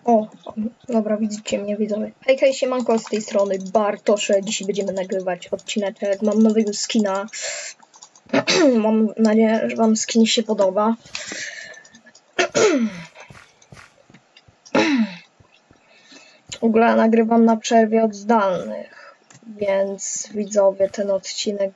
O, dobra, widzicie mnie, widzowie. Hej, hej, siemanko, z tej strony Bartosze. Dzisiaj będziemy nagrywać odcineczek. Mam nowego skina. Mam nadzieję, że wam skin się podoba. W ogóle nagrywam na przerwie od zdalnych, więc widzowie, ten odcinek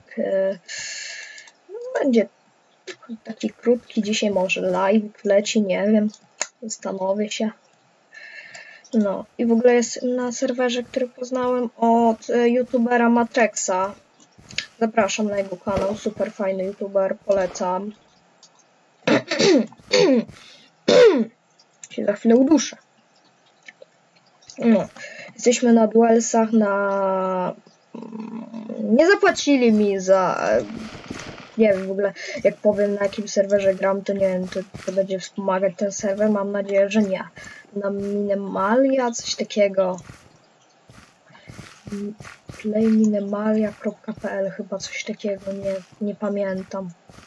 będzie taki krótki. Dzisiaj może live leci, nie wiem, zastanowię się. No i w ogóle jest na serwerze, który poznałem od youtubera Matrexa. Zapraszam na jego kanał, super fajny youtuber, polecam. Się za chwilę uduszę. No, jesteśmy na duelsach, nie zapłacili mi za... Nie wiem w ogóle, jak powiem na jakim serwerze gram, to nie wiem, to będzie wspomagać ten serwer, mam nadzieję, że nie. Na Minemalia, coś takiego. Playminemalia.pl chyba coś takiego, nie pamiętam.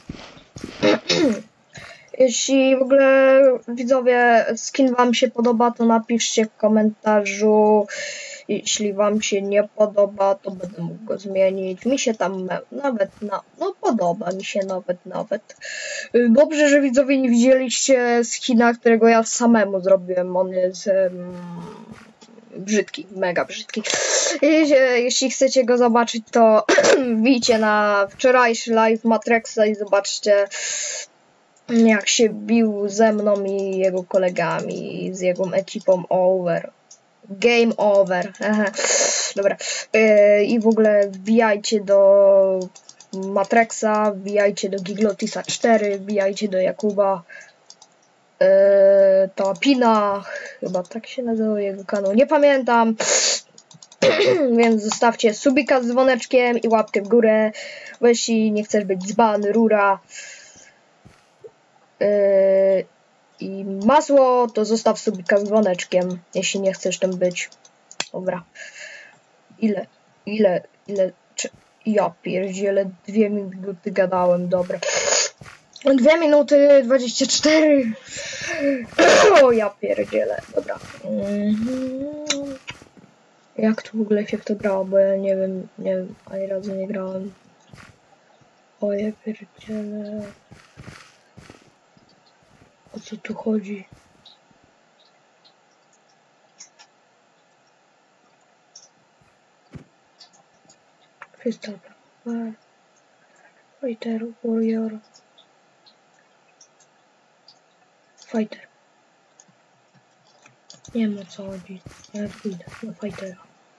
Jeśli w ogóle widzowie skin wam się podoba, to napiszcie w komentarzu. Jeśli wam się nie podoba, to będę mógł go zmienić. Mi się tam nawet, podoba mi się nawet. Dobrze, że widzowie nie widzieliście skina, którego ja samemu zrobiłem. On jest brzydki, mega brzydki. Jeśli chcecie go zobaczyć, to wbijcie na wczorajszy live Matrexa i zobaczcie, jak się bił ze mną i jego kolegami, z jego ekipą over. Game over. Aha. Dobra. I w ogóle wbijajcie do Matrexa, wbijajcie do Giglotisa 4, wbijajcie do Jakuba. Tapina, chyba tak się nazywa jego kanał, nie pamiętam. Więc zostawcie subika z dzwoneczkiem i łapkę w górę. Bo jeśli nie chcesz być dzban, rura i masło, to zostaw subika z dzwoneczkiem, jeśli nie chcesz tam być. Dobra. Ja pierdzielę, 2 minuty gadałem, dobra. 2 minuty 24. O, ja pierdzielę, dobra. Jak to w ogóle się w to grało, bo ja nie wiem, ani razu nie grałem. O, ja pierdzielę. O co tu chodzi? Krystal, Fighter, Warrior. Fighter. Nie wiem o co chodzi. Ja pójdę na Fightera.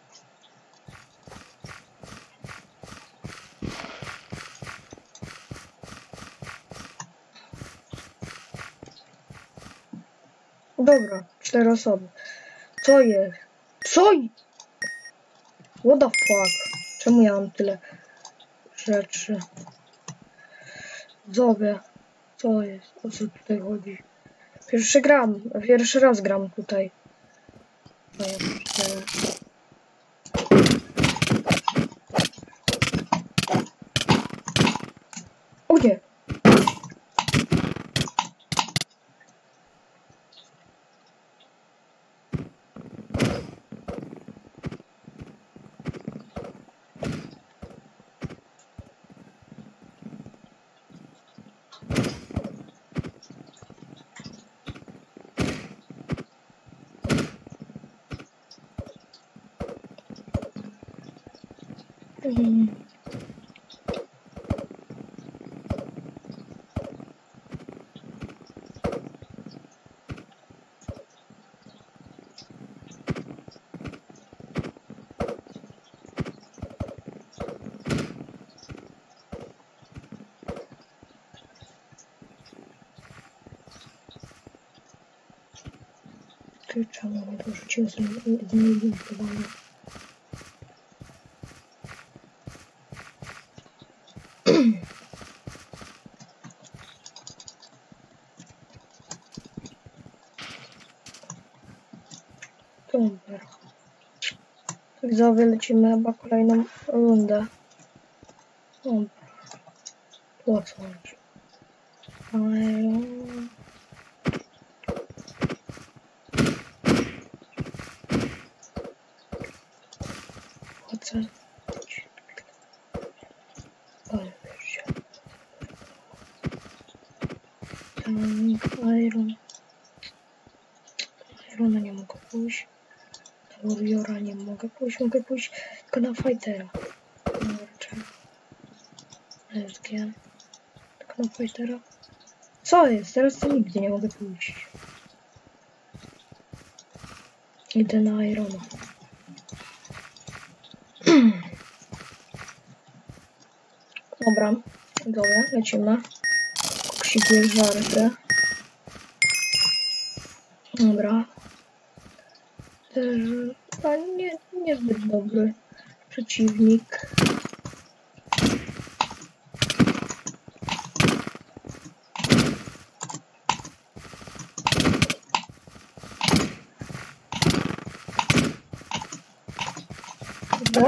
Dobra, 4 osoby. Co jest? What the fuck? Czemu ja mam tyle rzeczy? Zowie. Co jest? O co tutaj chodzi? Pierwszy raz gram tutaj. O nie! Czemu mnie to rzuciło z innymi próbami? Super. Widzowie, lecimy chyba kolejną rundę. Dobra. Po co chodzi? Iron. Irona nie mogę pójść. Warriora nie mogę pójść. Mogę pójść tylko na Fightera. SG. Tylko na Fightera. Co jest? Teraz to nigdzie nie mogę pójść. Idę na Irona. Dobra, dobra, lecimy. Koksik jest żarty. Dobra. A niezbyt dobry przeciwnik. Dobra.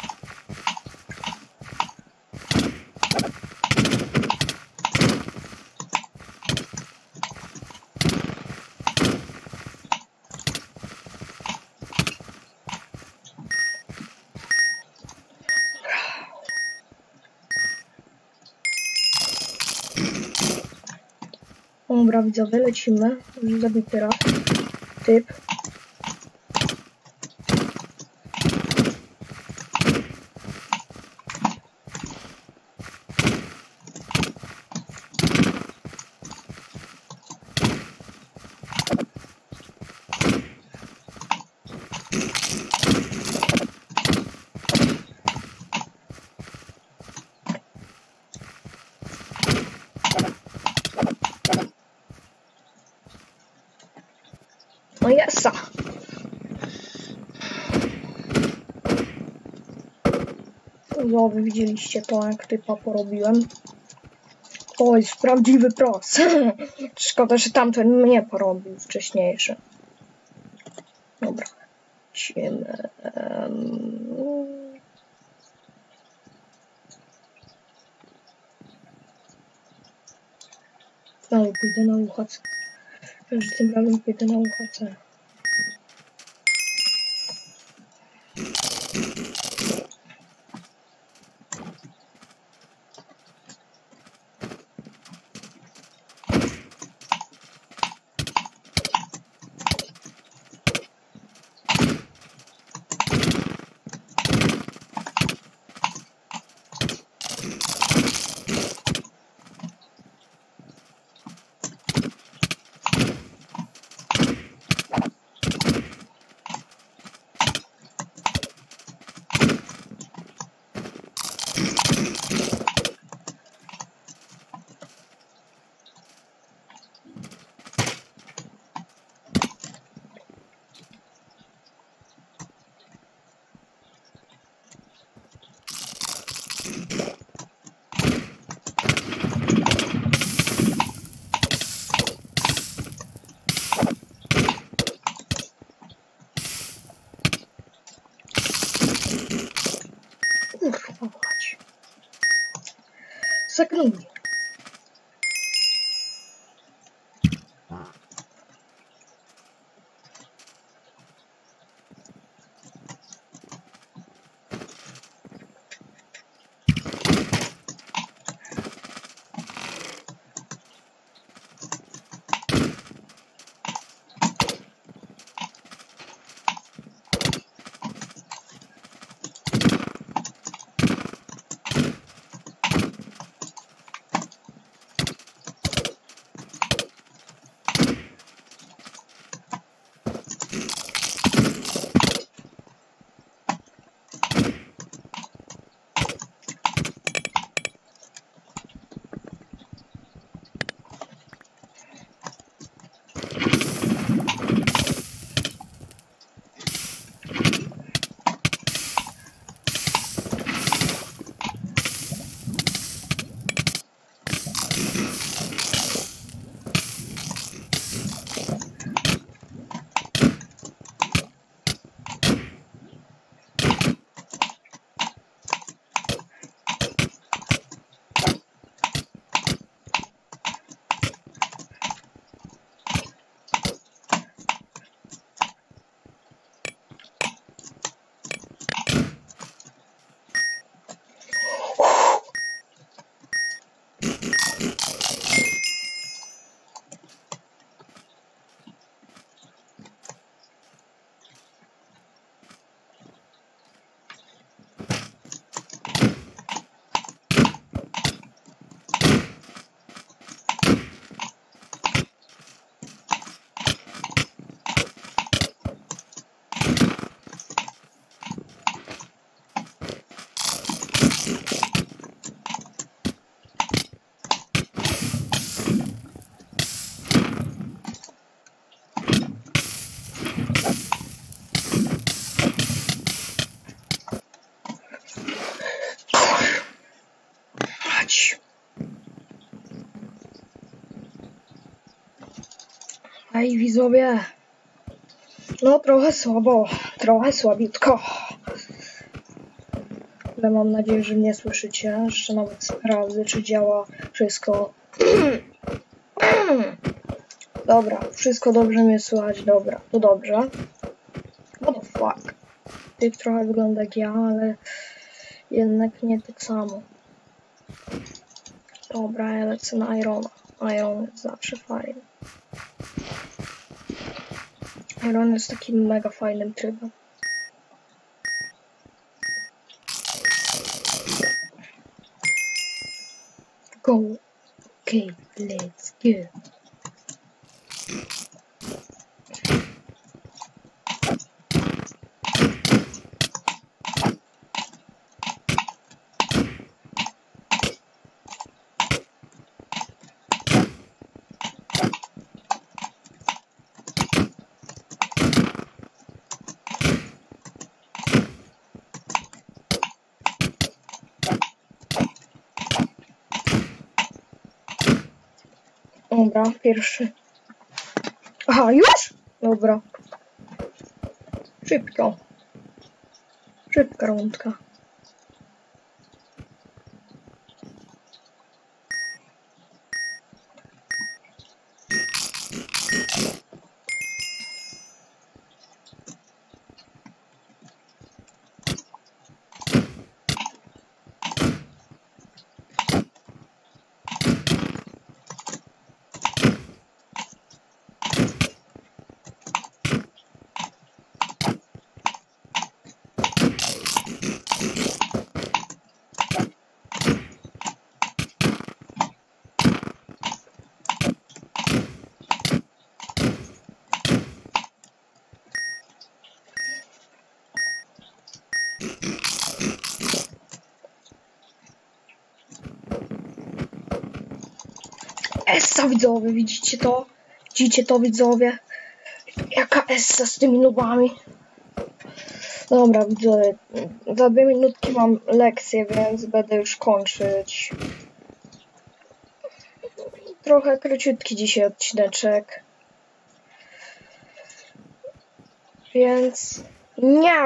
Dobra, widzowie, lecimy. Już zabity raz. Typ. No jesa. No, wy widzieliście to, jak typa porobiłem. To jest prawdziwy pros. Szkoda, że tamten mnie porobił wcześniejszy. Dobra. Lecimy. Znowu pójdę na UHC. Że tym razem pójdę na UHC. Kurwa mać. Zagnął mnie. Ej, widzowie. No trochę słabo, trochę słabiutko. Ale mam nadzieję, że mnie słyszycie. Jeszcze nawet sprawdzę, czy działa wszystko. Dobra, wszystko dobrze mnie słychać, dobra, to dobrze. What the fuck? Typ trochę wygląda jak ja, ale jednak nie tak samo. Dobra, ja lecę na Irona. Iron jest zawsze fajny. Iron jest takim mega fajnym trybem. Go. Okay, let's go. Dobra, pierwszy. Aha, już? Dobra. Szybko. Szybka rundka. Essa, widzowie, widzicie to? Widzicie to, widzowie? Jaka essa z tymi nubami? Dobra, widzowie, za 2 minutki mam lekcję, więc będę już kończyć. Trochę króciutki dzisiaj odcineczek. Więc... Nie.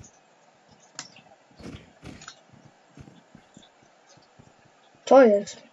To jest.